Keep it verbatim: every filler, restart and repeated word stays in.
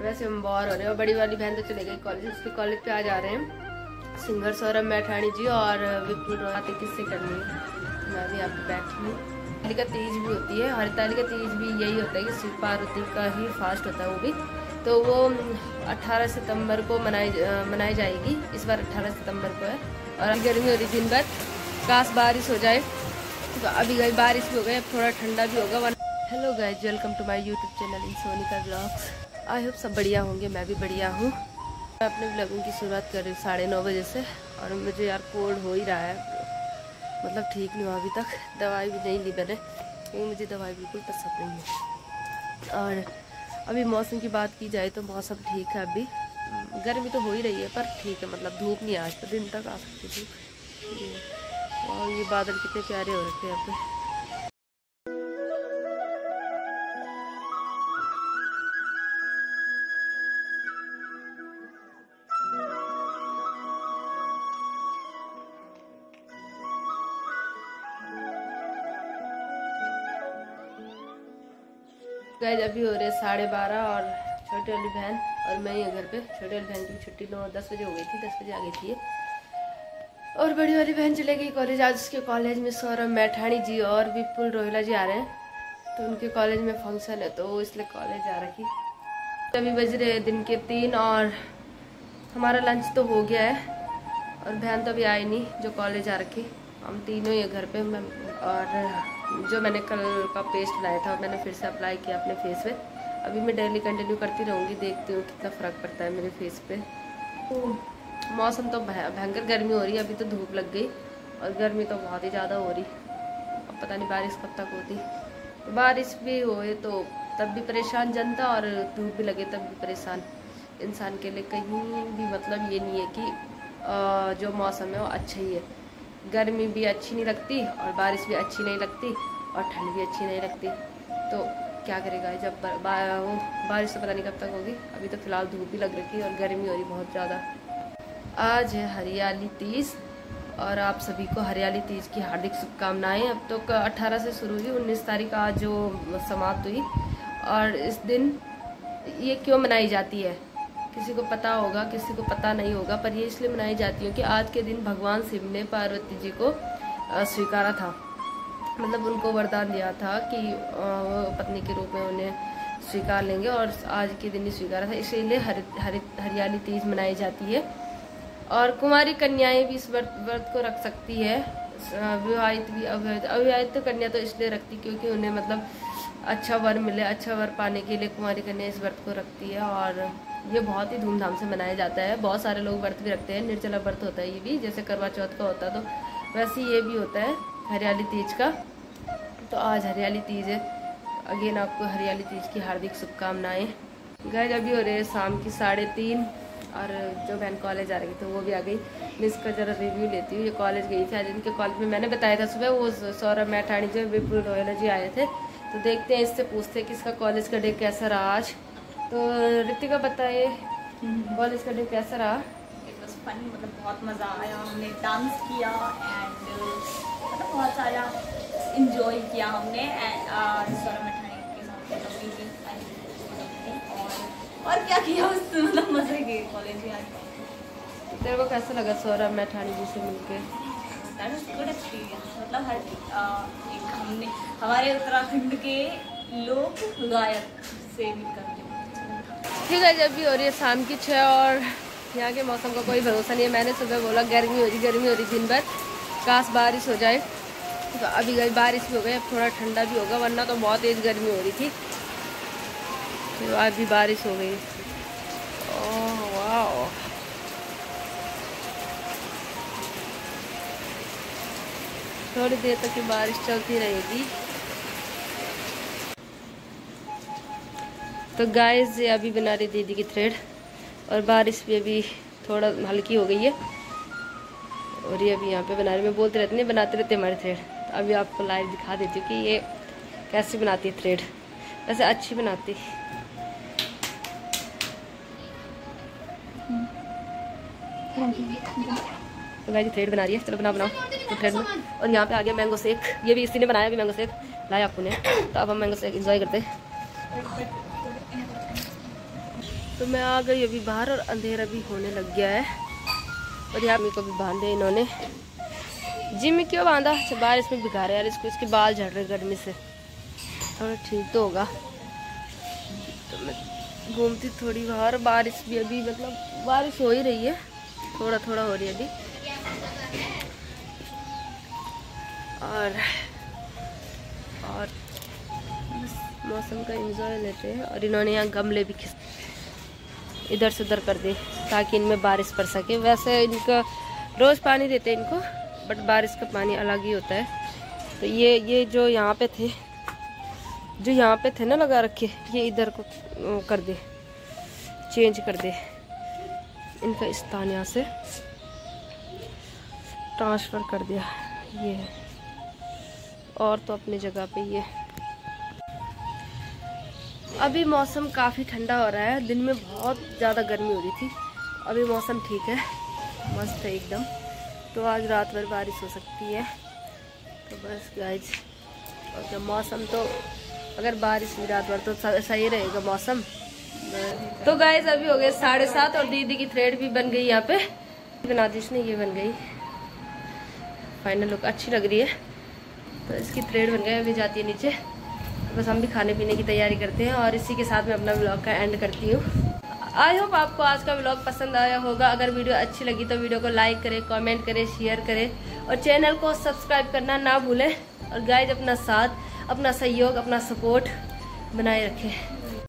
वैसे हम बोर हो रहे हैं। और बड़ी वाली बहन तो चले गई कॉलेज, उसके कॉलेज पे आ जा रहे हैं सिंगर सौरभ मैठाणी जी और विपुल रोहत किससे करनी है। तो मैं भी यहाँ पे बैठी हूँ। हरताली का तीज भी होती है, हरताली का तीज भी यही होता है कि शिव पार्वती का ही फास्ट होता है वो भी। तो वो अठारह सितंबर को मनाई मनाई जाएगी, इस बार अठारह सितंबर को है। और गर्मी हो रही दिन भर, काश बारिश हो जाए। तो अभी गई बारिश भी हो गई, अब थोड़ा ठंडा भी होगा। Hello guys, welcome to my YouTube channel in Sonika blogs. I hope सब बढ़िया होंगे, मैं भी बढ़िया हूँ। मैं अपने ब्लॉगिंग की शुरुआत कर रही हूँ साढ़े नौ बजे से। और मुझे यार कोल्ड हो ही रहा है, मतलब ठीक नहीं हुआ अभी तक। दवाई भी नहीं ली मैंने, क्योंकि मुझे दवाई बिल्कुल पसंद नहीं है। और अभी मौसम की बात की जाए तो मौसम ठीक है, अभी गर्मी तो हो ही रही है पर ठीक है, मतलब धूप नहीं है। आज तो दिन तक आ सकती धूप। और ये बादल कितने प्यारे हो रखे हैं यहाँ पे। गाइस अभी हो रहे साढ़े बारह और छोटी वाली बहन और मैं ही घर पे। छोटी वाली बहन की छुट्टी नौ दस बजे हो गई थी, दस बजे आ गई थी। और बड़ी वाली बहन चले गई कॉलेज। आज उसके कॉलेज में सौरभ मैठाणी जी और विपुल रोहिला जी आ रहे हैं, तो उनके कॉलेज में फंक्शन है, तो इसलिए कॉलेज जा रखी। अभी बज रहे दिन के तीन और हमारा लंच तो हो गया है। और बहन तो अभी आई नहीं जो कॉलेज आ रखी। हम तीनों ही घर पे। और जो मैंने कल का पेस्ट बनाया था मैंने फिर से अप्लाई किया अपने फेस पे। अभी मैं डेली कंटिन्यू करती रहूँगी, देखती हूँ कितना फ़र्क पड़ता है मेरे फेस पे। तो मौसम तो भयंकर गर्मी हो रही है, अभी तो धूप लग गई और गर्मी तो बहुत ही ज़्यादा हो रही। अब पता नहीं बारिश कब तक होती। तो बारिश भी होए तो तब भी परेशान जनता, और धूप भी लगे तब भी परेशान इंसान के लिए। कहीं भी मतलब ये नहीं है कि जो मौसम है वो अच्छा ही है। गर्मी भी अच्छी नहीं लगती और बारिश भी अच्छी नहीं लगती और ठंड भी अच्छी नहीं लगती। तो क्या करेगा जब बारिश तो पता नहीं कब तक होगी। अभी तो फिलहाल धूप भी लग रखी है और गर्मी हो रही बहुत ज़्यादा। आज है हरियाली तीज और आप सभी को हरियाली तीज की हार्दिक शुभकामनाएं। अब तो अठारह से शुरू हुई, उन्नीस तारीख आज जो समाप्त हुई। और इस दिन ये क्यों मनाई जाती है किसी को पता होगा, किसी को पता नहीं होगा, पर ये इसलिए मनाई जाती है कि आज के दिन भगवान शिव ने पार्वती जी को स्वीकारा था। मतलब उनको वरदान दिया था कि वो पत्नी के रूप में उन्हें स्वीकार लेंगे, और आज के दिन ही स्वीकारा था। इसीलिए हरि हरि हरियाली तीज मनाई जाती है। और कुमारी कन्याएं भी इस व्रत व्रत को रख सकती है। विवाहित भी, अविवाहित अविवाहित तो कन्या तो इसलिए रखती क्योंकि उन्हें मतलब अच्छा वर मिले, अच्छा वर पाने के लिए कुमारी कन्या इस व्रत को रखती है। और ये बहुत ही धूमधाम से मनाया जाता है। बहुत सारे लोग व्रत भी रखते हैं, निर्जला व्रत होता है ये भी, जैसे करवा चौथ का होता है तो वैसे ये भी होता है हरियाली तीज का। तो आज हरियाली तीज है। अगेन आपको हरियाली तीज की हार्दिक शुभकामनाएं। गाइस अभी हो रहे हैं शाम की साढ़े तीन और जो बहन कॉलेज आ रही थी तो वो भी आ गई। मैं इसका ज़रा रिव्यू लेती हूँ। ये कॉलेज गई थी आज, इनके कॉलेज में मैंने बताया था सुबह वो सौरभ मैठाणी जो विपुल रोहिला जी आए थे। तो देखते हैं, इससे पूछते हैं कि इसका कॉलेज का डे कैसा रहा आज। तो रितिका बताइए कॉलेज का डे कैसा रहा? इट वाज फनी, मतलब बहुत मज़ा आया। हमने डांस किया एंड मतलब बहुत सारा इंजॉय किया हमने। एंड सौरभ मैठाणी के साथ और और क्या किया उससे, मतलब मज़े किए कॉलेज में आज। तेरे को कैसा लगा सौरभ मैठाणी जी से मिलके? That was good experience. मतलब हर एक हमने हमारे उत्तराखंड के लोक गायक से मिलकर ठीक है। जब भी हो रही है शाम की छः और यहाँ के मौसम का कोई भरोसा नहीं है। मैंने सुबह बोला गर्मी हो रही गर्मी हो रही दिन भर, काश बारिश हो जाए। तो अभी गई बारिश भी हो गई, अब थोड़ा ठंडा भी होगा, वरना तो बहुत तेज़ गर्मी हो रही थी। तो आज भी बारिश हो गई। ओह वाह, थोड़ी देर तक की बारिश चलती रहेगी। तो गाइस ये अभी बना रही दीदी की थ्रेड और बारिश भी अभी थोड़ा हल्की हो गई है। और ये अभी यहाँ पे बना रही, मैं बोलते रहती नहीं बनाते रहते हमारी थ्रेड। तो अभी आपको लाइव दिखा देती हूँ कि ये कैसे बनाती है थ्रेड। वैसे अच्छी बनाती। तो गाइस थ्रेड बना रही है, चलो बना बनाओ तो थ्रेड में। और यहाँ पे आ गया मैंगो शेक, ये भी इसी ने बनाया अभी मैंगो शेक लाया आपको ने। तो अब हम मैंगो शेक एंजॉय करते हैं। तो मैं आ गई अभी बाहर और अंधेरा भी होने लग गया है। और यहाँ मेरे को भी बांधे इन्होंने। जिम में क्यों बांधा? अच्छा बारिश में भिगा रहे यार इसको, इसके बाल झड़ रहे गर्मी से। थोड़ा ठीक तो होगा। तो मैं घूमती थोड़ी बाहर। बारिश भी अभी मतलब बारिश हो ही रही है, थोड़ा थोड़ा हो रही है अभी। और और मौसम का एंजॉय लेते हैं। और इन्होंने यहाँ गमले भी खिस इधर से उधर कर दिए ताकि इनमें बारिश पड़ सके। वैसे इनका रोज़ पानी देते हैं इनको, बट बारिश का पानी अलग ही होता है। तो ये ये जो यहाँ पे थे जो यहाँ पे थे ना लगा रखे, ये इधर को कर दे, चेंज कर दे। इनका स्थान यहाँ से ट्रांसफ़र कर दिया। ये है और तो अपनी जगह पे ये। अभी मौसम काफ़ी ठंडा हो रहा है। दिन में बहुत ज़्यादा गर्मी हो रही थी, अभी मौसम ठीक है, मस्त है एकदम। तो आज रात भर बारिश हो सकती है। तो बस गाइज, और मौसम तो अगर बारिश भी रात भर तो सही रहेगा मौसम। तो गाइज अभी हो गए साढ़े सात और दीदी की थ्रेड भी बन गई यहाँ पे। बना दी इसने, ये बन गई फाइनल लुक, अच्छी लग रही है। तो इसकी थ्रेड बन गई, अभी जाती है नीचे। बस हम भी खाने पीने की तैयारी करते हैं और इसी के साथ मैं अपना व्लॉग का एंड करती हूँ। आई होप आपको आज का व्लॉग पसंद आया होगा। अगर वीडियो अच्छी लगी तो वीडियो को लाइक करें, कमेंट करें, शेयर करें और चैनल को सब्सक्राइब करना ना भूलें। और गाइज अपना साथ, अपना सहयोग, अपना सपोर्ट बनाए रखें।